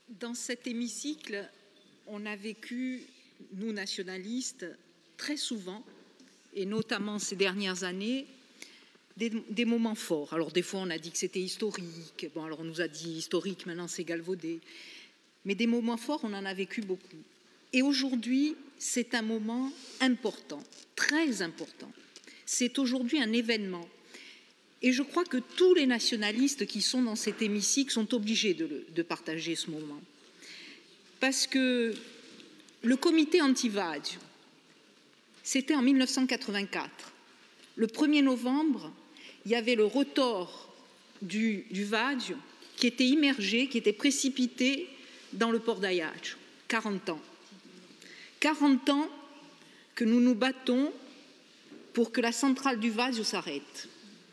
Dans cet hémicycle, on a vécu, nous nationalistes, très souvent, et notamment ces dernières années, des moments forts. Alors des fois on a dit que c'était historique, bon alors on nous a dit historique, maintenant c'est galvaudé, mais des moments forts on en a vécu beaucoup. Et aujourd'hui c'est un moment important, très important. C'est aujourd'hui un événement. Et je crois que tous les nationalistes qui sont dans cet hémicycle sont obligés de partager ce moment. Parce que le comité anti-Vadio, c'était en 1984. Le 1er novembre, il y avait le rotor du Vadio qui était immergé, qui était précipité dans le port d'Ajaccio. 40 ans. 40 ans que nous nous battons pour que la centrale du Vadio s'arrête.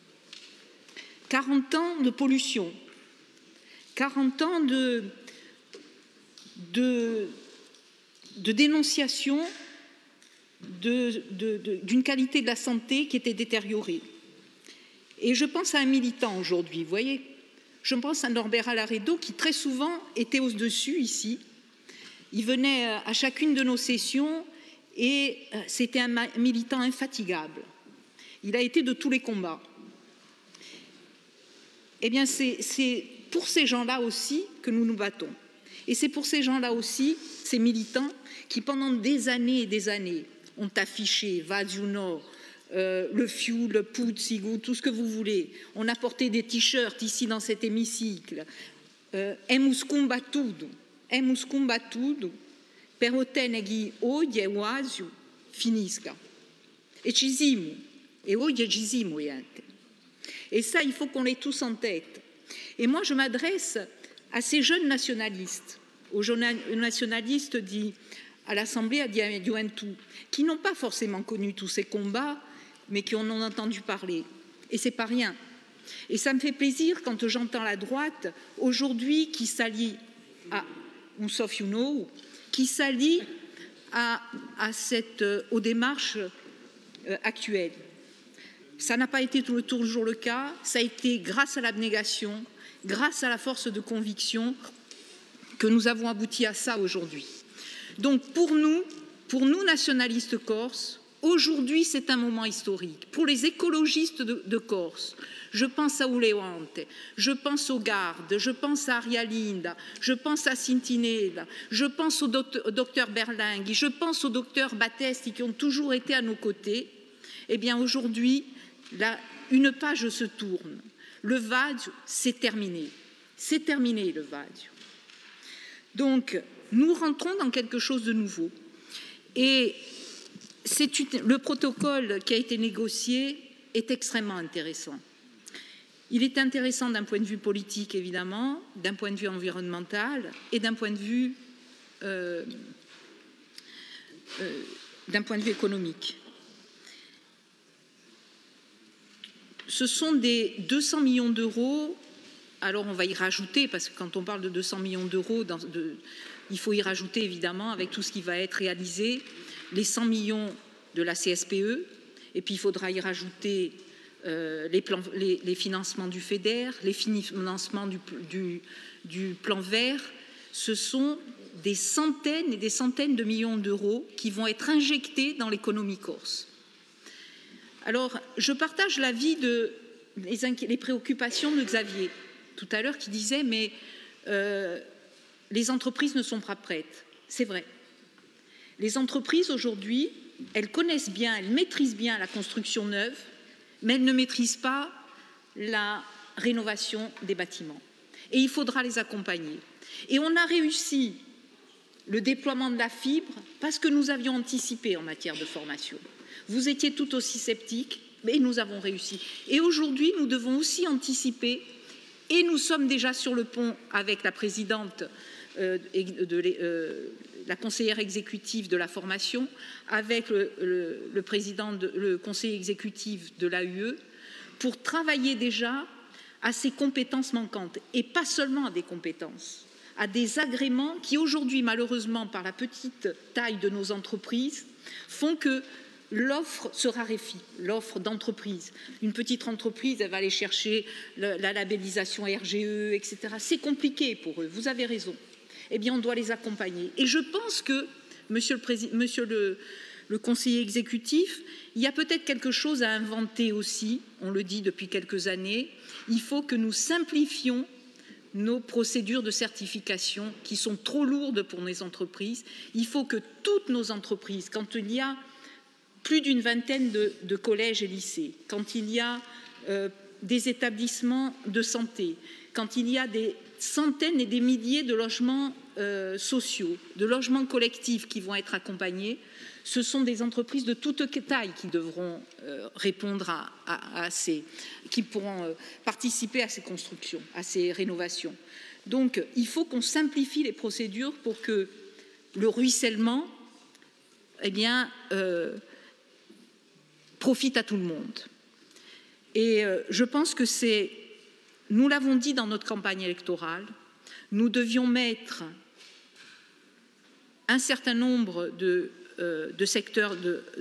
40 ans de pollution, 40 ans de dénonciation d'une qualité de la santé qui était détériorée. Et je pense à un militant aujourd'hui, vous voyez, je pense à Norbert Alaredo qui très souvent était au-dessus ici. Il venait à chacune de nos sessions et c'était un militant infatigable. Il a été de tous les combats. Eh bien, c'est pour ces gens-là aussi que nous nous battons. Et c'est pour ces gens-là aussi, ces militants, qui pendant des années et des années ont affiché Vadio no, le FIU, le Puzzigu, tout ce que vous voulez. On a porté des t-shirts ici dans cet hémicycle. Emus combattuto per ottenere che oggi e Vadio finisca. E ci siamo. E oggi ci siamo, gente. Et ça, il faut qu'on l'ait tous en tête. Et moi, je m'adresse à ces jeunes nationalistes, aux jeunes nationalistes à l'Assemblée, à Juventus, qui n'ont pas forcément connu tous ces combats, mais qui en ont entendu parler. Et ce n'est pas rien. Et ça me fait plaisir quand j'entends la droite, aujourd'hui, qui s'allie à Sauf You Know, qui s'allie aux démarches actuelles. Ça n'a pas été toujours le cas, ça a été grâce à l'abnégation, grâce à la force de conviction que nous avons abouti à ça aujourd'hui. Donc pour nous nationalistes corses, aujourd'hui c'est un moment historique. Pour les écologistes de Corse, je pense à Ulewante, je pense aux Gardes, je pense à Arialinda, je pense à Sintinella, je pense au docteur Berlinghi, je pense au docteur Battesti qui ont toujours été à nos côtés. Eh bien aujourd'hui, là, une page se tourne. Le Vadio, c'est terminé. C'est terminé, le Vadio. Donc, nous rentrons dans quelque chose de nouveau. Et le protocole qui a été négocié est extrêmement intéressant. Il est intéressant d'un point de vue politique, évidemment, d'un point de vue environnemental et d'un point de vue économique. Ce sont des 200 millions d'euros, alors on va y rajouter, parce que quand on parle de 200 millions d'euros, il faut y rajouter évidemment, avec tout ce qui va être réalisé, les 100 millions de la CSPE, et puis il faudra y rajouter les financements du FEDER, les financements du plan vert. Ce sont des centaines et des centaines de millions d'euros qui vont être injectés dans l'économie corse. Alors, je partage l'avis les préoccupations de Xavier, tout à l'heure, qui disait « mais les entreprises ne sont pas prêtes ». C'est vrai. Les entreprises, aujourd'hui, elles connaissent bien, elles maîtrisent bien la construction neuve, mais elles ne maîtrisent pas la rénovation des bâtiments. Et il faudra les accompagner. Et on a réussi le déploiement de la fibre parce que nous avions anticipé en matière de formation. Vous étiez tout aussi sceptiques, mais nous avons réussi. Et aujourd'hui, nous devons aussi anticiper, et nous sommes déjà sur le pont avec la présidente, la conseillère exécutive de la formation, avec le conseiller exécutif de l'AUE, pour travailler déjà à ces compétences manquantes, et pas seulement à des compétences, à des agréments qui aujourd'hui, malheureusement, par la petite taille de nos entreprises, font que l'offre se raréfie, l'offre d'entreprise. Une petite entreprise, elle va aller chercher la labellisation RGE, etc. C'est compliqué pour eux, vous avez raison. Eh bien, on doit les accompagner. Et je pense que, monsieur le conseiller exécutif, il y a peut-être quelque chose à inventer aussi, on le dit depuis quelques années, il faut que nous simplifions nos procédures de certification qui sont trop lourdes pour les entreprises. Il faut que toutes nos entreprises, quand il y a plus d'une vingtaine de collèges et lycées, quand il y a des établissements de santé, quand il y a des centaines et des milliers de logements sociaux, de logements collectifs qui vont être accompagnés, ce sont des entreprises de toute taille qui devront répondre qui pourront participer à ces constructions, à ces rénovations. Donc, il faut qu'on simplifie les procédures pour que le ruissellement, eh bien, profite à tout le monde. Et je pense que nous l'avons dit dans notre campagne électorale, nous devions mettre un certain nombre de secteurs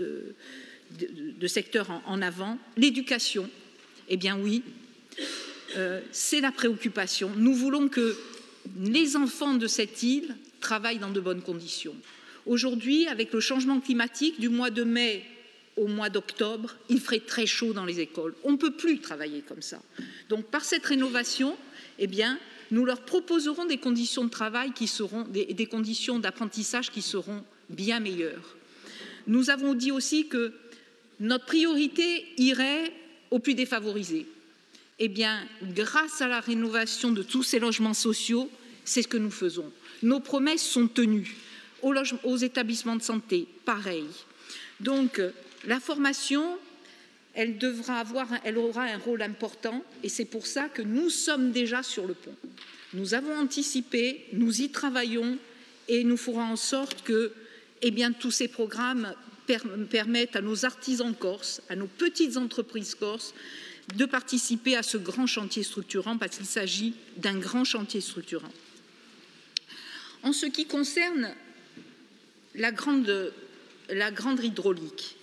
en avant. L'éducation, eh bien oui, c'est la préoccupation. Nous voulons que les enfants de cette île travaillent dans de bonnes conditions. Aujourd'hui, avec le changement climatique, du mois de mai au mois d'octobre, il ferait très chaud dans les écoles. On ne peut plus travailler comme ça. Donc, par cette rénovation, eh bien, nous leur proposerons des conditions de travail qui seront, des conditions d'apprentissage qui seront bien meilleures. Nous avons dit aussi que notre priorité irait aux plus défavorisés. Eh bien, grâce à la rénovation de tous ces logements sociaux, c'est ce que nous faisons. Nos promesses sont tenues. Aux établissements de santé, pareil. Donc, la formation, elle aura un rôle important et c'est pour ça que nous sommes déjà sur le pont. Nous avons anticipé, nous y travaillons et nous ferons en sorte que eh bien, tous ces programmes permettent à nos artisans corses, à nos petites entreprises corses, de participer à ce grand chantier structurant parce qu'il s'agit d'un grand chantier structurant. En ce qui concerne la grande hydraulique,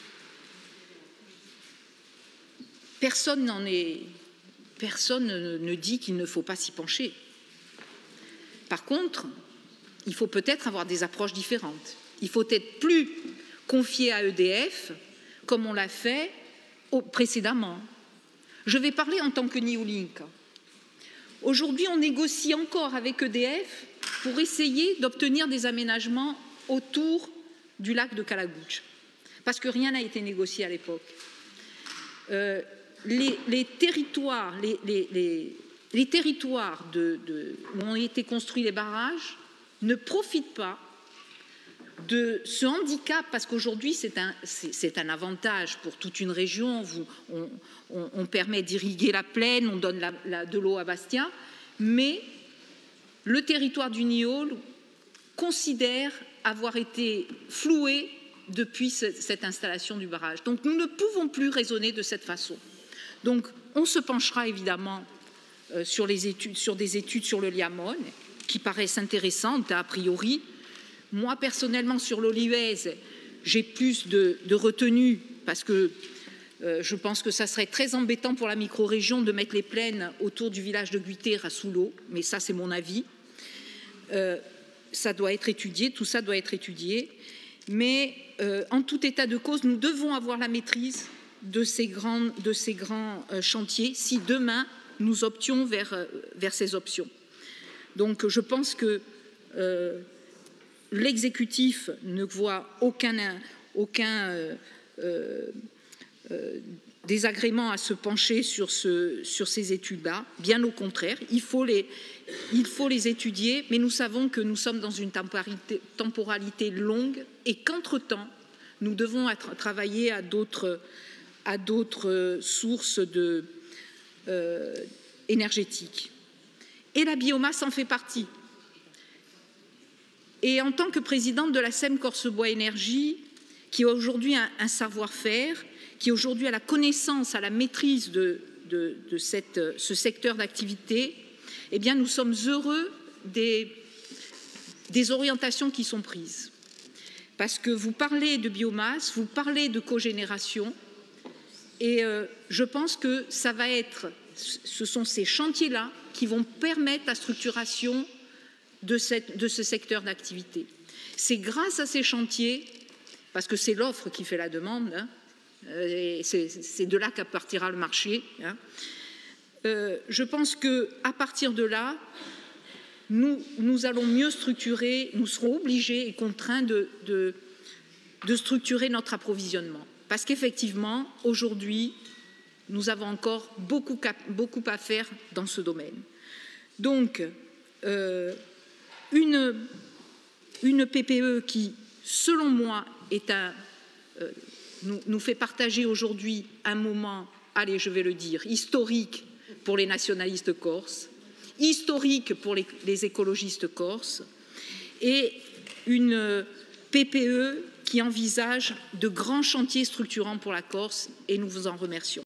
personne ne dit qu'il ne faut pas s'y pencher. Par contre, il faut peut-être avoir des approches différentes. Il faut être plus confié à EDF, comme on l'a fait précédemment. Je vais parler en tant que Neolink. Aujourd'hui, on négocie encore avec EDF pour essayer d'obtenir des aménagements autour du lac de Calagouche, parce que rien n'a été négocié à l'époque. Les territoires où ont été construits les barrages ne profitent pas de ce handicap, parce qu'aujourd'hui c'est un avantage pour toute une région. On permet d'irriguer la plaine, on donne de l'eau à Bastia, mais le territoire du Niol considère avoir été floué depuis cette installation du barrage. Donc nous ne pouvons plus raisonner de cette façon. Donc on se penchera évidemment sur des études sur le Liamone, qui paraissent intéressantes a priori. Moi personnellement sur l'Olivaise, j'ai plus de retenue parce que je pense que ça serait très embêtant pour la micro-région de mettre les plaines autour du village de Guiter à sous l'eau, mais ça c'est mon avis. Ça doit être étudié, tout ça doit être étudié, mais en tout état de cause, nous devons avoir la maîtrise de ces grands chantiers si demain nous options vers ces options. Donc je pense que l'exécutif ne voit aucun désagrément à se pencher sur ces études-là, bien au contraire, il faut les étudier, mais nous savons que nous sommes dans une temporalité longue et qu'entre-temps, nous devons travailler à d'autres sources énergétiques. Et la biomasse en fait partie. Et en tant que présidente de la SEM Corse-Bois Énergie, qui a aujourd'hui un savoir-faire, qui aujourd'hui a la connaissance, a la maîtrise de ce secteur d'activité, eh bien nous sommes heureux des orientations qui sont prises. parce que vous parlez de biomasse, vous parlez de cogénération, et je pense que ce sont ces chantiers-là qui vont permettre la structuration de ce secteur d'activité. C'est grâce à ces chantiers, parce que c'est l'offre qui fait la demande, hein, et c'est de là qu'à partira le marché, hein, je pense qu'à partir de là, nous allons mieux structurer, nous serons obligés et contraints de structurer notre approvisionnement. Parce qu'effectivement, aujourd'hui, nous avons encore beaucoup à faire dans ce domaine. Donc, une PPE qui, selon moi, nous fait partager aujourd'hui un moment, allez, je vais le dire, historique pour les nationalistes corses, historique pour les écologistes corses, et une PPE qui envisage de grands chantiers structurants pour la Corse, et nous vous en remercions.